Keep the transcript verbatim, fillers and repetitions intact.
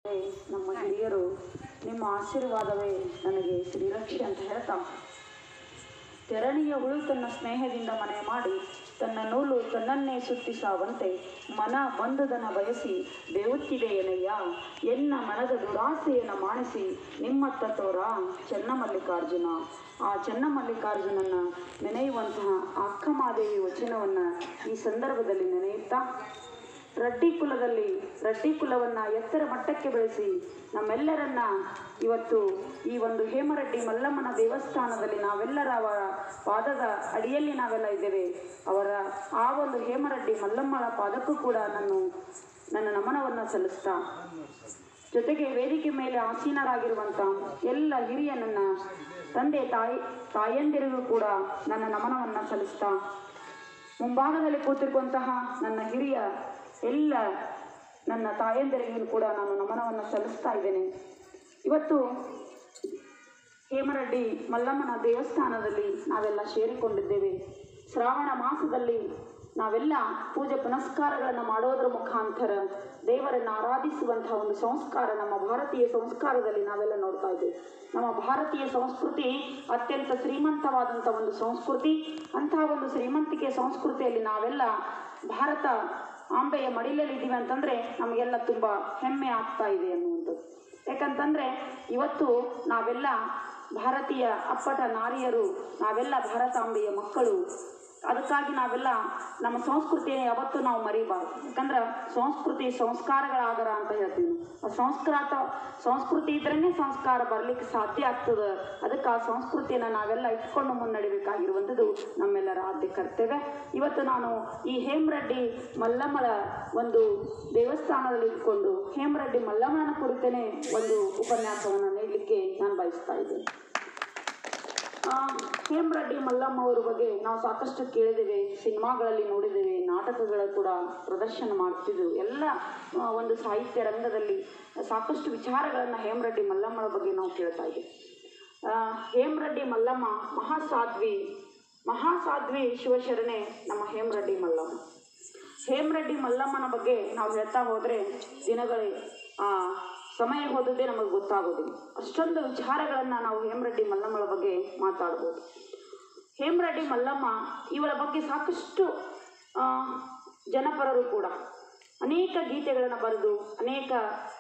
ನಮ್ಮ ಹಿರಿಯರು ನಿಮ್ಮ ಆಶೀರ್ವಾದವೇ ನನಗೆ ಶ್ರೀರಕ್ಷೆ ಅಂತ ಹೇಳ್ತಾ, ತೆರಣಿಯ ಹುಳು ತನ್ನ ಸ್ನೇಹದಿಂದ ಮನೆ ಮಾಡಿ ತನ್ನ ನೂಲು ತನ್ನನ್ನೇ ಸುತ್ತಿ ಸಾವಂತೆ ಮನ ಬಂದುದನ ಬಯಸಿ ಬೇವುತ್ತಿದೆ ಏನಯ್ಯ ಎನ್ನ ಮನದ ದುರಾಸೆಯನ್ನು ಮಾಣಿಸಿ ನಿಮ್ಮತ್ತ ತೋರ ಚೆನ್ನಮಲ್ಲಿಕಾರ್ಜುನ. ಆ ಚೆನ್ನಮಲ್ಲಿಕಾರ್ಜುನನ್ನ ನೆನೆಯುವಂತಹ ಅಕ್ಕಮಾದೇವಿ ವಚನವನ್ನು ಈ ಸಂದರ್ಭದಲ್ಲಿ ನೆನೆಯುತ್ತಾ, ರಡ್ಡಿ ಕುಲದಲ್ಲಿ ರಡ್ಡಿ ಕುಲವನ್ನು ಎತ್ತರ ಮಟ್ಟಕ್ಕೆ ಬೆಳೆಸಿ ನಮ್ಮೆಲ್ಲರನ್ನ ಇವತ್ತು ಈ ಒಂದು ಹೇಮರೆಡ್ಡಿ ಮಲ್ಲಮ್ಮನ ದೇವಸ್ಥಾನದಲ್ಲಿ ನಾವೆಲ್ಲರ ಅವರ ಪಾದದ ಅಡಿಯಲ್ಲಿ ನಾವೆಲ್ಲ ಇದ್ದೇವೆ. ಅವರ ಆ ಒಂದು ಹೇಮರೆಡ್ಡಿ ಮಲ್ಲಮ್ಮನ ಪಾದಕ್ಕೂ ಕೂಡ ನಾನು ನನ್ನ ನಮನವನ್ನು ಸಲ್ಲಿಸ್ತಾ, ಜೊತೆಗೆ ವೇದಿಕೆ ಮೇಲೆ ಆಸೀನರಾಗಿರುವಂಥ ಎಲ್ಲ ಹಿರಿಯ ನನ್ನ ತಂದೆ ತಾಯಿ ತಾಯಂದಿರಿಗೂ ಕೂಡ ನನ್ನ ನಮನವನ್ನು ಸಲ್ಲಿಸ್ತಾ, ಮುಂಭಾಗದಲ್ಲಿ ಕೂತಿರುವಂತಹ ನನ್ನ ಹಿರಿಯ ಎಲ್ಲ ನನ್ನ ತಾಯಂದಿರಿಗೂ ಕೂಡ ನಾನು ನಮನವನ್ನು ಸಲ್ಲಿಸ್ತಾ ಇದ್ದೇನೆ. ಇವತ್ತು ಹೇಮರೆಡ್ಡಿ ಮಲ್ಲಮ್ಮನ ದೇವಸ್ಥಾನದಲ್ಲಿ ನಾವೆಲ್ಲ ಸೇರಿಕೊಂಡಿದ್ದೇವೆ. ಶ್ರಾವಣ ಮಾಸದಲ್ಲಿ ನಾವೆಲ್ಲ ಪೂಜೆ ಪುನಸ್ಕಾರಗಳನ್ನು ಮಾಡೋದರ ಮುಖಾಂತರ ದೇವರನ್ನು ಆರಾಧಿಸುವಂತಹ ಒಂದು ಸಂಸ್ಕಾರ ನಮ್ಮ ಭಾರತೀಯ ಸಂಸ್ಕಾರದಲ್ಲಿ ನಾವೆಲ್ಲ ನೋಡ್ತಾ ಇದ್ದೇವೆ. ನಮ್ಮ ಭಾರತೀಯ ಸಂಸ್ಕೃತಿ ಅತ್ಯಂತ ಶ್ರೀಮಂತವಾದಂಥ ಒಂದು ಸಂಸ್ಕೃತಿ. ಅಂತಹ ಒಂದು ಶ್ರೀಮಂತಿಕೆ ಸಂಸ್ಕೃತಿಯಲ್ಲಿ ನಾವೆಲ್ಲ ಭಾರತ ಆಂಬೆಯ ಮಡಿಲಲ್ಲಿದ್ದೀವಿ ಅಂತಂದರೆ ನಮಗೆಲ್ಲ ತುಂಬ ಹೆಮ್ಮೆ ಆಗ್ತಾ ಇದೆ ಅನ್ನುವಂಥದ್ದು. ಯಾಕಂತಂದರೆ ಇವತ್ತು ನಾವೆಲ್ಲ ಭಾರತೀಯ ಅಪ್ಪಟ ನಾರಿಯರು, ನಾವೆಲ್ಲ ಭಾರತಾಂಬೆಯ ಮಕ್ಕಳು. ಅದಕ್ಕಾಗಿ ನಾವೆಲ್ಲ ನಮ್ಮ ಸಂಸ್ಕೃತಿಯನ್ನು ಯಾವತ್ತೂ ನಾವು ಮರಿಬಾರ್ದು. ಯಾಕಂದ್ರೆ ಸಂಸ್ಕೃತಿ ಸಂಸ್ಕಾರಗಳ ಆಗರ ಅಂತ ಹೇಳ್ತೀವಿ. ಆ ಸಂಸ್ಕೃತ ಸಂಸ್ಕೃತಿ ಇದ್ರೇ ಸಂಸ್ಕಾರ ಬರಲಿಕ್ಕೆ ಸಾಧ್ಯ ಆಗ್ತದೆ. ಅದಕ್ಕೆ ಆ ಸಂಸ್ಕೃತಿಯನ್ನು ನಾವೆಲ್ಲ ಇಟ್ಕೊಂಡು ಮುನ್ನಡಿಬೇಕಾಗಿರುವಂಥದ್ದು ನಮ್ಮೆಲ್ಲರ ಆದ್ಯ ಕರ್ತವ್ಯ. ಇವತ್ತು ನಾನು ಈ ಹೇಮರೆಡ್ಡಿ ಮಲ್ಲಮ್ಮನ ಒಂದು ದೇವಸ್ಥಾನದಲ್ಲಿ ಇಟ್ಕೊಂಡು ಹೇಮರೆಡ್ಡಿ ಮಲ್ಲಮ್ಮನ ಕುರಿತೇ ಒಂದು ಉಪನ್ಯಾಸವನ್ನು ನೀಡಲಿಕ್ಕೆ ನಾನು ಬಯಸ್ತಾ ಇದ್ದೇನೆ. ಹೇಮರೆಡ್ಡಿ ಮಲ್ಲಮ್ಮ ಅವರ ಬಗ್ಗೆ ನಾವು ಸಾಕಷ್ಟು ಕೇಳಿದ್ದೇವೆ, ಸಿನಿಮಾಗಳಲ್ಲಿ ನೋಡಿದ್ದೇವೆ, ನಾಟಕಗಳ ಕೂಡ ಪ್ರದರ್ಶನ ಮಾಡ್ತಿದ್ದೆವು. ಎಲ್ಲ ಒಂದು ಸಾಹಿತ್ಯ ರಂಗದಲ್ಲಿ ಸಾಕಷ್ಟು ವಿಚಾರಗಳನ್ನು ಹೇಮರೆಡ್ಡಿ ಮಲ್ಲಮ್ಮನ ಬಗ್ಗೆ ನಾವು ಕೇಳ್ತಾ ಇದ್ದೇವೆ. ಹೇಮರೆಡ್ಡಿ ಮಲ್ಲಮ್ಮ ಮಹಾಸಾಧ್ವಿ ಮಹಾಸಾಧ್ವಿ ಶಿವಶರಣೆ ನಮ್ಮ ಹೇಮರೆಡ್ಡಿ ಮಲ್ಲಮ್ಮ. ಹೇಮರೆಡ್ಡಿ ಮಲ್ಲಮ್ಮನ ಬಗ್ಗೆ ನಾವು ಹೇಳ್ತಾ ಹೋದರೆ ದಿನಗಳೇ ಸಮಯ ಹೋದದ್ದೇ ನಮಗೆ ಗೊತ್ತಾಗೋದಿಲ್ಲ. ಅಷ್ಟೊಂದು ವಿಚಾರಗಳನ್ನು ನಾವು ಹೇಮರೆಡ್ಡಿ ಮಲ್ಲಮ್ಮಳ ಬಗ್ಗೆ ಮಾತಾಡ್ಬೋದು. ಹೇಮರೆಡ್ಡಿ ಮಲ್ಲಮ್ಮ ಇವಳ ಬಗ್ಗೆ ಸಾಕಷ್ಟು ಜನಪರರು ಕೂಡ ಅನೇಕ ಗೀತೆಗಳನ್ನು ಬರೆದು ಅನೇಕ